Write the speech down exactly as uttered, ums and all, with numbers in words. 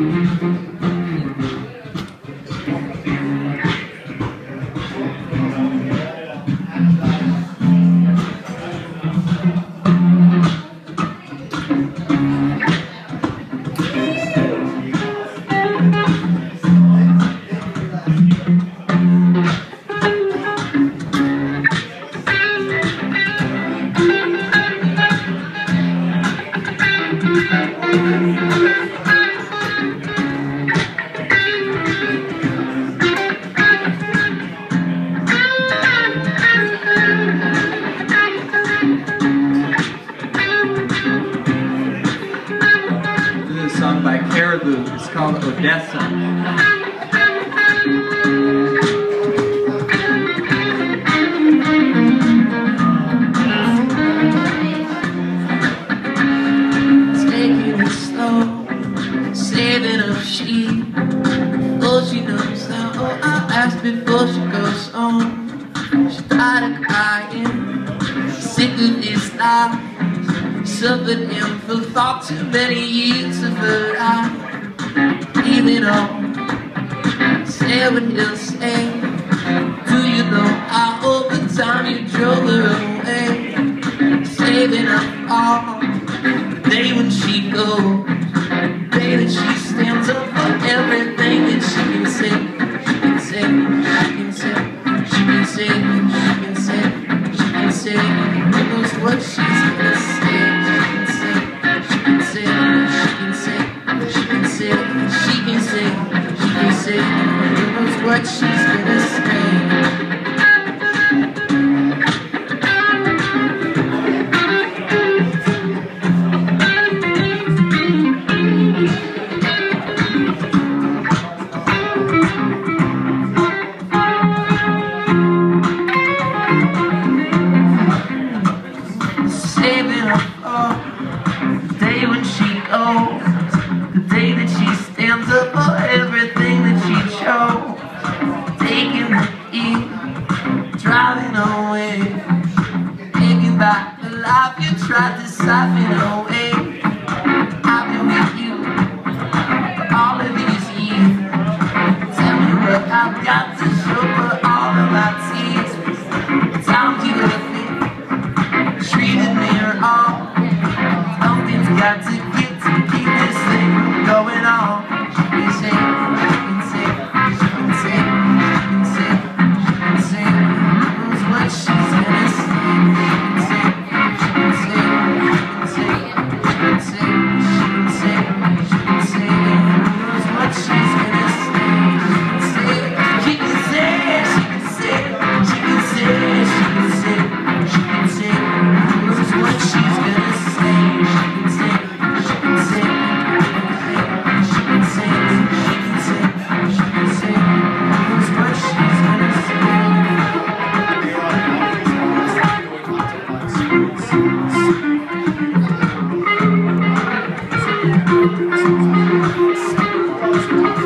By Caribou. It's called Odessa. Taking it slow, saving up sheep. Oh, she knows that. Oh, I asked before she goes home. She started crying, sick of this life. Suffered him for far too many years of her life. Even on, say what he'll say. Do you know how all the time you drove her away? Saving up all the day when she goes, the day that she stands up for everything that she can say. She can say, she can say, she can say, she can say, she can say. Who knows what she's gonna say? She can say, she can say, she can say, who knows what she's gonna say. Saving up all the day when she goes, the day that she stands up for everything that she chose. Taking the heat, driving away, taking back the life you tried to siphon away. I've been with you for all of these years. Tell me what I've got to show for all of my tears. The times you have treated me wrong. Something's got to get to keep this thing going on. She can say, she can say, she can say, she can say, she can say, who knows what she's gonna say. She can say, she can say, she can say, she can say, she can say, who knows what she's gonna say. She can say, she can say, she can say, she can say, she can say, who knows what she's gonna say. She can say, she can say, she can say, she can say, who knows what she's gonna say.